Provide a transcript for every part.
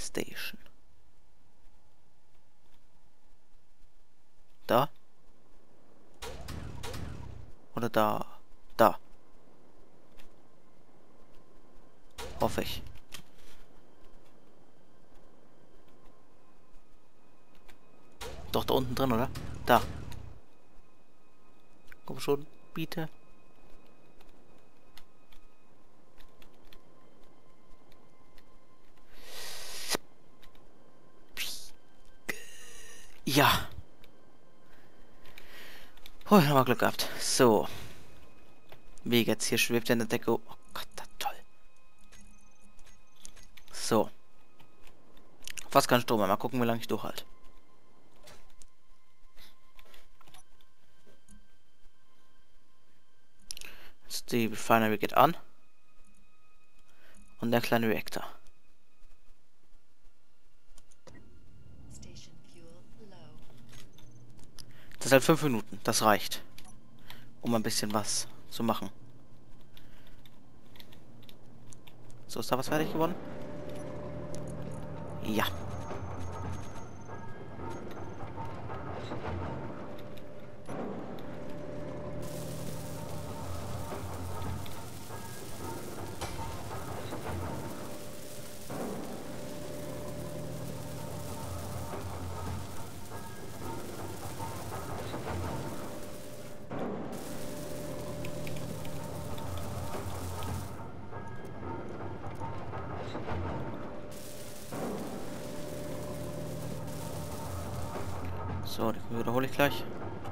Station. Da? Oder da? Da. Hoffe ich. Doch, da unten drin, oder? Da. Komm schon, bitte. Ja. Oh, haben wir Glück gehabt. So. Wie jetzt hier schwebt er in der Decke. Oh Gott, das ist toll. So. Fast kein Strom mehr. Mal gucken, wie lange ich durchhalte. Jetzt die Refinery geht an. Und der kleine Reaktor. Das ist halt 5 Minuten. Das reicht. Um ein bisschen was zu machen. So, ist da was fertig geworden? Ja. So, die wiederhole ich gleich.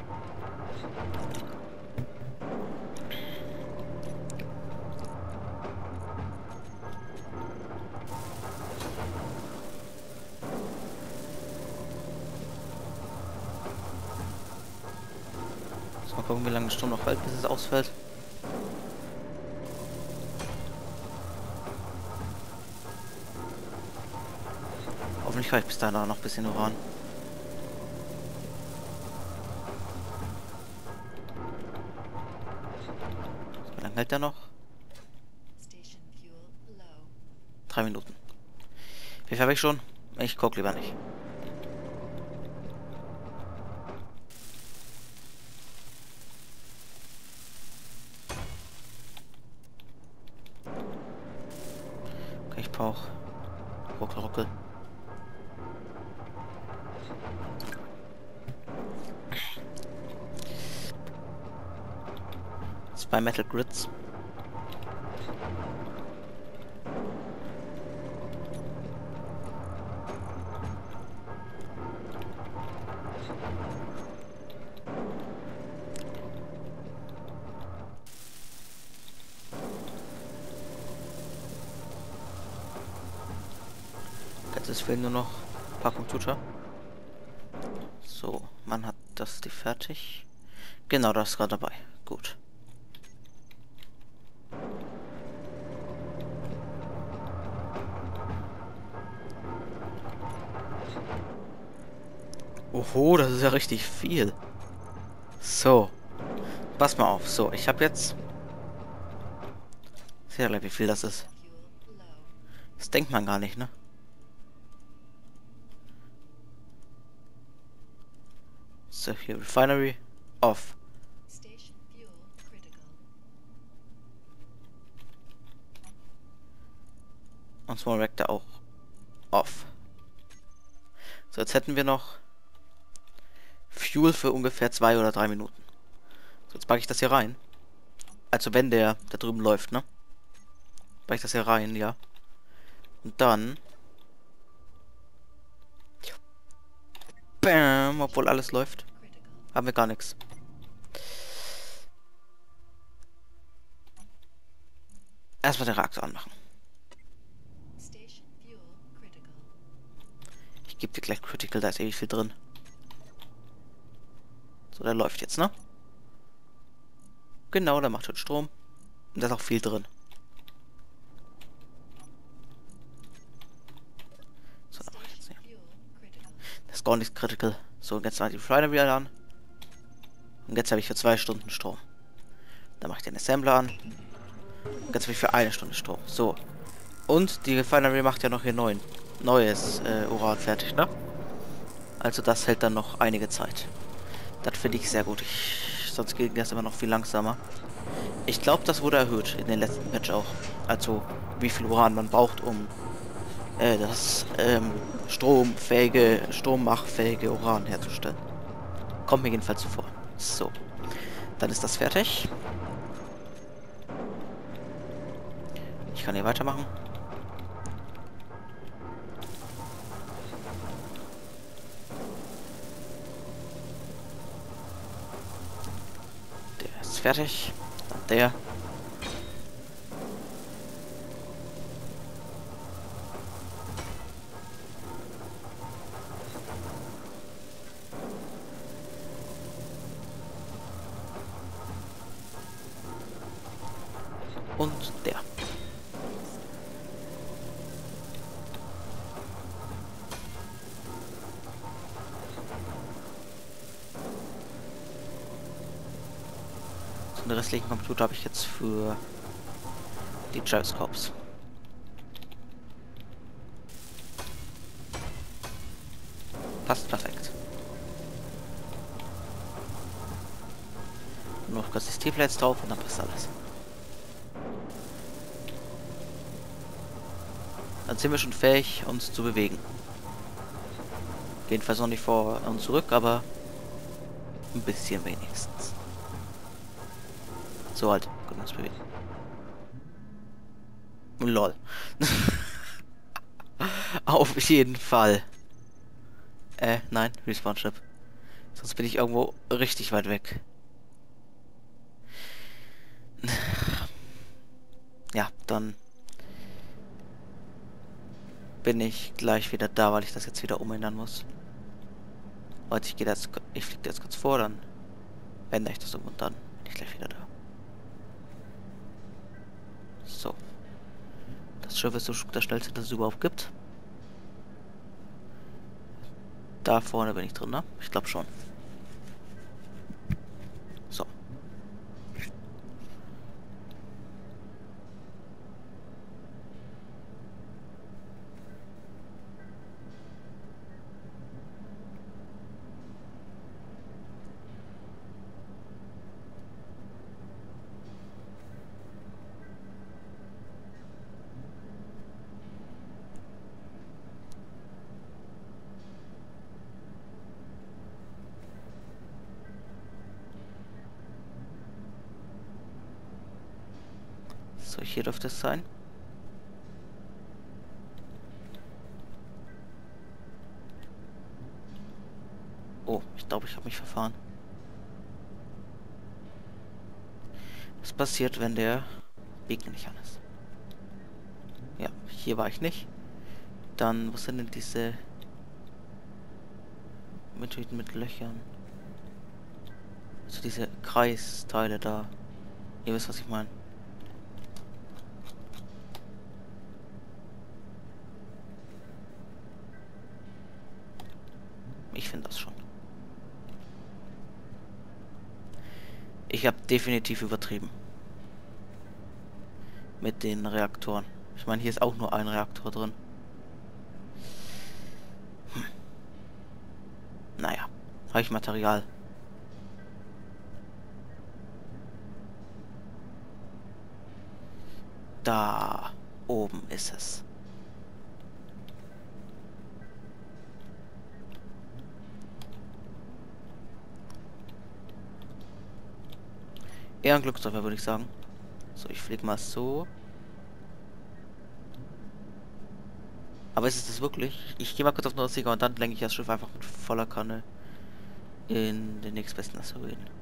So, mal gucken, wie lange der Sturm noch hält, bis es ausfällt. Hoffentlich reicht bis dahin auch noch ein bisschen Uran. So, wie lange hält der noch? 3 Minuten. Wie viel habe ich schon? Ich guck lieber nicht. Okay, ich brauche Ruckel. Zwei Metal Grids. Es fehlen nur noch ein paar Computer. So, man hat das die fertig. Genau, das ist gerade dabei. Gut. Oho, das ist ja richtig viel. So. Pass mal auf. So, ich habe jetzt... Sehr gleich, wie viel das ist. Das denkt man gar nicht, ne? So, hier Refinery off. Und Small Reactor auch off. So, jetzt hätten wir noch Fuel für ungefähr 2 oder 3 Minuten. So, jetzt packe ich das hier rein. Also wenn der da drüben läuft, ne? Packe ich das hier rein, ja. Und dann... Bam, obwohl alles läuft. Haben wir gar nichts. Erstmal den Reaktor anmachen. Ich gebe dir gleich Critical, da ist ewig viel drin. So, der läuft jetzt, ne? Genau, der macht schon Strom. Und da ist auch viel drin. So, dann mache ich jetzt hier. Das ist gar nichts Critical. So, und jetzt mache ich die Refinery wieder an. Und jetzt habe ich für 2 Stunden Strom. Dann mache ich den Assembler an. Und jetzt habe ich für 1 Stunde Strom. So. Und die Refinery macht ja noch hier 9 neues Uran fertig, ne? Also das hält dann noch einige Zeit. Das finde ich sehr gut. Sonst ging das immer noch viel langsamer. Ich glaube, das wurde erhöht in den letzten Patch auch. Also wie viel Uran man braucht, um das strommachfähige Uran herzustellen. Kommt mir jedenfalls so vor. So, dann ist das fertig. Ich kann hier weitermachen. Der ist fertig. Dann der. Und der. Den restlichen Computer habe ich jetzt für die Gyroscopes. Passt perfekt. Nur noch kurz die Steel-Plates drauf und dann passt alles. Dann sind wir schon fähig, uns zu bewegen. Jedenfalls noch nicht vor und zurück, aber ein bisschen wenigstens. So halt, können wir uns bewegen. Lol. Auf jeden Fall. Nein, Respawn-Chip. Sonst bin ich irgendwo richtig weit weg. Ja, dann bin ich gleich wieder da, weil ich das jetzt wieder umändern muss. Und ich fliege jetzt kurz vor, dann ändere ich das um und dann bin ich gleich wieder da. So. Das Schiff ist so das schnellste, das es überhaupt gibt. Da vorne bin ich drin, ne? Ich glaube schon. So. So, hier dürfte es sein. Oh, ich glaube, ich habe mich verfahren. Was passiert, wenn der Beacon nicht an ist? Ja, hier war ich nicht. Dann, was sind denn diese mit Löchern? Also diese Kreisteile da. Ihr wisst, was ich meine. Ich finde das schon. Ich habe definitiv übertrieben. Mit den Reaktoren. Ich meine, hier ist auch nur ein Reaktor drin. Naja, habe ich Material. Da oben ist es. Eher ein Glückstreffer, würde ich sagen. So, ich fliege mal so. Aber ist es das wirklich? Ich gehe mal kurz auf Nordsieger und dann lenke ich das Schiff einfach mit voller Kanne in den nächstbesten Asteroiden.